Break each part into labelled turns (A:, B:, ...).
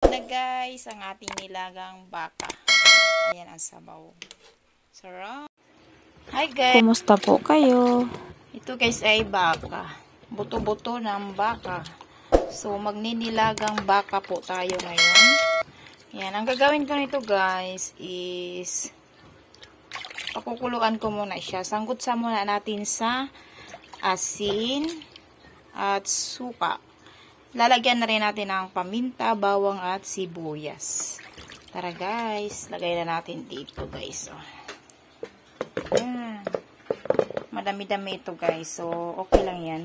A: na guys ang ating nilagang baka. Ayan ang sabaw. Sarap. Hi guys.
B: Kumusta po kayo?
A: Ito guys ay baka. Buto-buto ng baka. So magninilagang baka po tayo ngayon. Yan. Ang gagawin ko nito guys is pakukuluan ko muna siya. Sanggutsa muna natin sa asin at suka. Lalagyan na rin natin ng paminta, bawang at sibuyas. Tara guys, lagay na natin dito guys. Oh. Yan. Madami-dami ito guys. So, okay lang yan.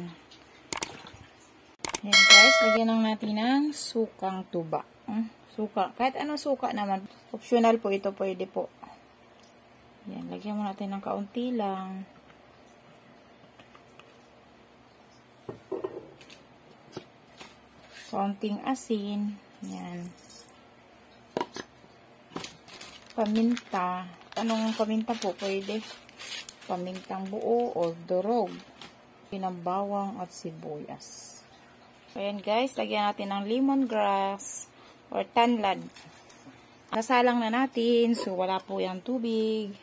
A: Yan guys, lagyan lang natin ng sukang tuba. Suka. Kahit anong suka naman. Optional po ito, pwede po. Yan, lagyan mo natin ng kaunti lang. Kaunting asin. Yan. Paminta. Anong paminta po? Pwede. Pamintang buo o durog. Pinambawang at sibuyas. So, yan guys. Lagyan natin ng lemongrass or tanlad. Nasalang na natin. So, wala po yung tubig.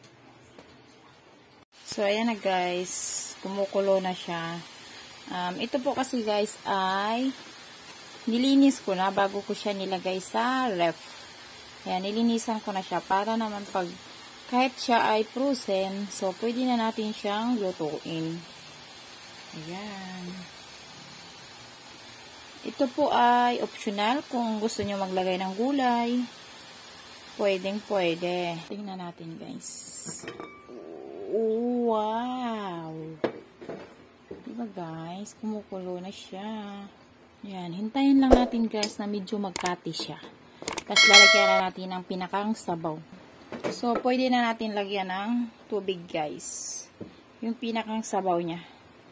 A: So, ayan na guys. Kumukulo na siya. Ito po kasi guys ay nilinis ko na bago ko siya nilagay sa ref. Ayan, nilinisan ko na siya para naman pag kahit siya ay frozen, so pwede na natin siyang lutuin. Ayan. Ito po ay optional kung gusto nyo maglagay ng gulay. Pwedeng pwede. Tingnan natin guys. Wow! Diba guys? Kumukulo na siya. Yan. Hintayin lang natin guys na medyo magkati siya. Tapos lalagyan na natin ng pinakang sabaw. So, pwede na natin lagyan ng tubig guys. Yung pinakang sabaw niya.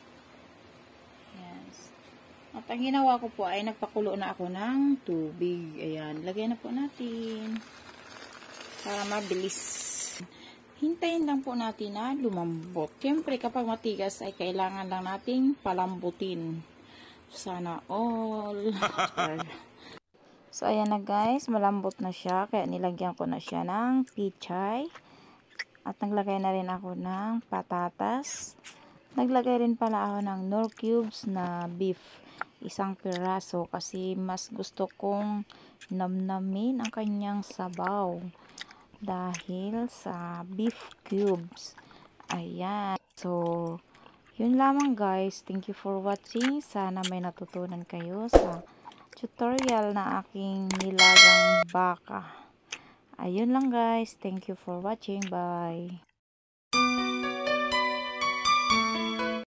A: Yes. At ang ginawa ko po ay nagpakulo na ako ng tubig. Ayan. Lagyan na po natin. Para mabilis. Hintayin lang po natin na lumambot. Siyempre, kapag matigas ay kailangan lang nating palambutin. Sana all. So, ayan na guys. Malambot na siya. Kaya nilagyan ko na siya ng pichay. At naglagay na rin ako ng patatas. Naglagay rin pala ako ng Knorr cubes na beef. Isang piraso. Kasi mas gusto kong namnamin ang kanyang sabaw. Dahil sa beef cubes. Ayan. So, yun lamang guys. Thank you for watching. Sana may natutunan kayo sa tutorial na aking nilagang baka. Ayun lang guys. Thank you for watching. Bye.